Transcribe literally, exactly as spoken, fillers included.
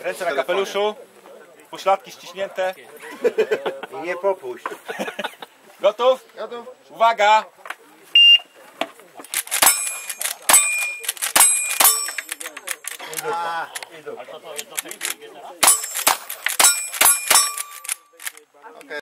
Ręce na kapeluszu, pośladki ściśnięte. I nie popuść. Gotów? Gotów. Uwaga! A, i